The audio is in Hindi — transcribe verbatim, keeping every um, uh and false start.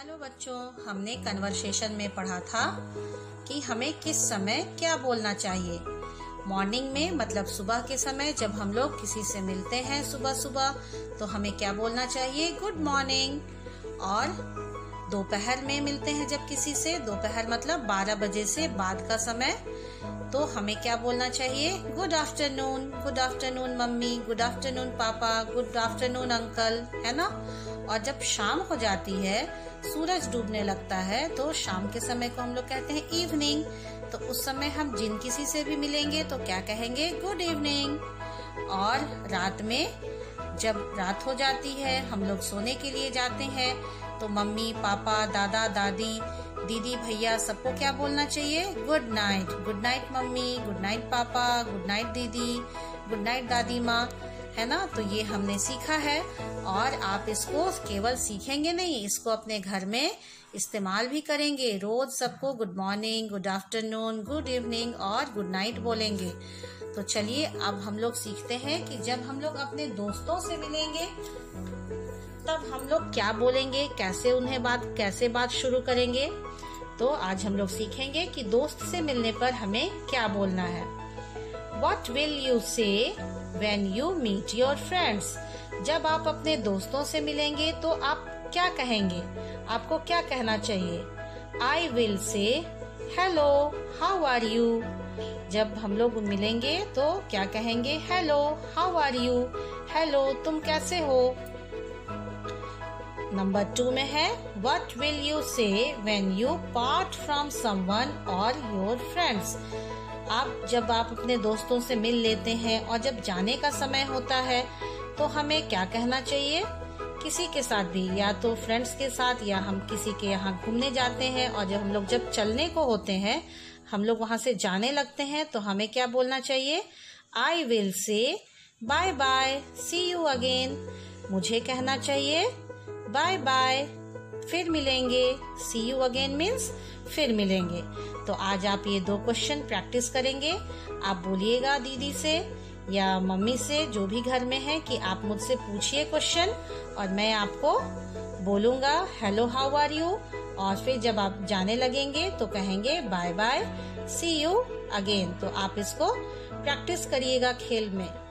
हेलो बच्चों, हमने कन्वर्सेशन में पढ़ा था कि हमें किस समय क्या बोलना चाहिए। मॉर्निंग में मतलब सुबह के समय जब हम लोग किसी से मिलते हैं सुबह सुबह तो हमें क्या बोलना चाहिए, गुड मॉर्निंग। और दोपहर में मिलते हैं जब किसी से, दोपहर मतलब बारह बजे से बाद का समय, तो हमें क्या बोलना चाहिए, good afternoon. Good afternoon mummy, good afternoon papa, good afternoon uncle, है ना। और जब शाम हो जाती है, सूरज डूबने लगता है, तो शाम के समय को हम लोग कहते हैं इवनिंग। तो उस समय हम जिन किसी से भी मिलेंगे तो क्या कहेंगे, गुड इवनिंग। और रात में जब रात हो जाती है, हम लोग सोने के लिए जाते हैं, तो मम्मी पापा दादा दादी दीदी भैया सबको क्या बोलना चाहिए, good night. Good night mummy, good night papa, good night दीदी, गुड नाइट दादी माँ, है ना। तो ये हमने सीखा है और आप इसको केवल सीखेंगे नहीं, इसको अपने घर में इस्तेमाल भी करेंगे। रोज सबको good morning, good afternoon, good evening और गुड नाइट बोलेंगे। तो चलिए अब हम लोग सीखते हैं कि जब हम लोग अपने दोस्तों से मिलेंगे तब हम लोग क्या बोलेंगे, कैसे उन्हें बात कैसे बात शुरू करेंगे। तो आज हम लोग सीखेंगे कि दोस्त से मिलने पर हमें क्या बोलना है। What will you say when you meet your friends? जब आप अपने दोस्तों से मिलेंगे तो आप क्या कहेंगे, आपको क्या कहना चाहिए। I will say hello, how are you? जब हम लोग मिलेंगे तो क्या कहेंगे, hello, how are you? hello, तुम कैसे हो। नंबर टू में है What will you say when you part from someone or your friends? आप जब आप अपने दोस्तों से मिल लेते हैं और जब जाने का समय होता है तो हमें क्या कहना चाहिए, किसी के साथ भी, या तो फ्रेंड्स के साथ या हम किसी के यहाँ घूमने जाते हैं और जब हम लोग जब चलने को होते हैं, हम लोग वहां से जाने लगते हैं, तो हमें क्या बोलना चाहिए, I will say bye bye, see you again। मुझे कहना चाहिए बाय बाय, फिर मिलेंगे। सी यू अगेन मीन्स फिर मिलेंगे। तो आज आप ये दो क्वेश्चन प्रैक्टिस करेंगे। आप बोलिएगा दीदी से या मम्मी से, जो भी घर में है, कि आप मुझसे पूछिए क्वेश्चन और मैं आपको बोलूँगा हेलो हाउ आर यू। और फिर जब आप जाने लगेंगे तो कहेंगे bye bye, see you again. तो आप इसको प्रैक्टिस करिएगा खेल में।